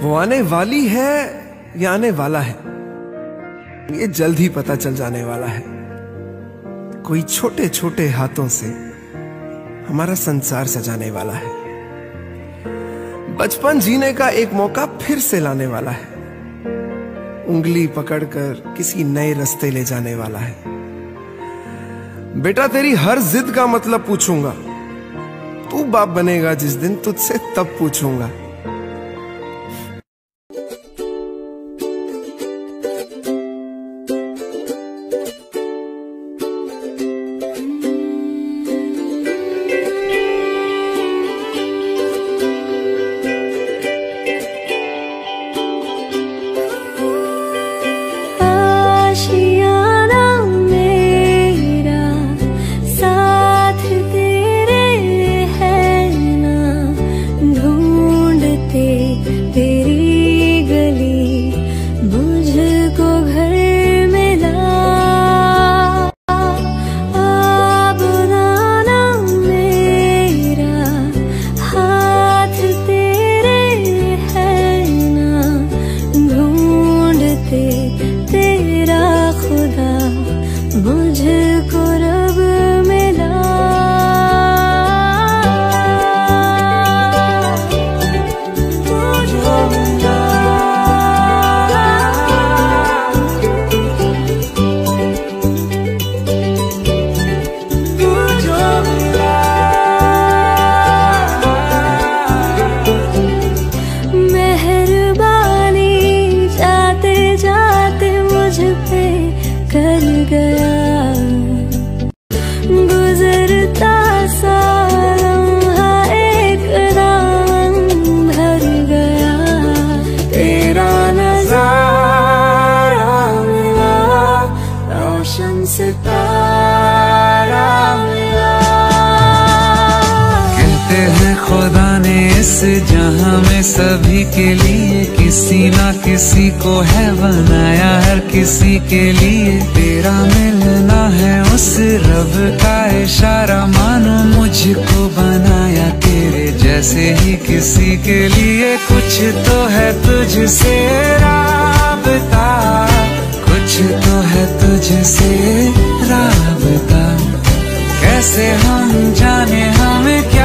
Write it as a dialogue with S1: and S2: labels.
S1: वो आने वाली है या आने वाला है, ये जल्द ही पता चल जाने वाला है। कोई छोटे छोटे हाथों से हमारा संसार सजाने वाला है। बचपन जीने का एक मौका फिर से लाने वाला है। उंगली पकड़कर किसी नए रास्ते ले जाने वाला है। बेटा तेरी हर जिद का मतलब पूछूंगा, तू बाप बनेगा जिस दिन तुझसे तब पूछूंगा।
S2: मुझको रब मिला, तुझको मिला, तुझको मिला। मेहरबानी जाते जाते मुझ पे कर गया, गुजरता सा लम्हा एक दामन भर गया। तेरा नजारा मिला, रोशन सितारा मिला।
S3: कहते हैं खुदा ने इस जहां में सभी के लिए किसी ना किसी को है बनाया, हर किसी के लिए तेरा मिलना है उस रब का इशारा। मानो मुझको बनाया तेरे जैसे ही किसी के लिए, कुछ तो है तुझसे राबता, कुछ तो है तुझसे राबता। कैसे हम जाने हमें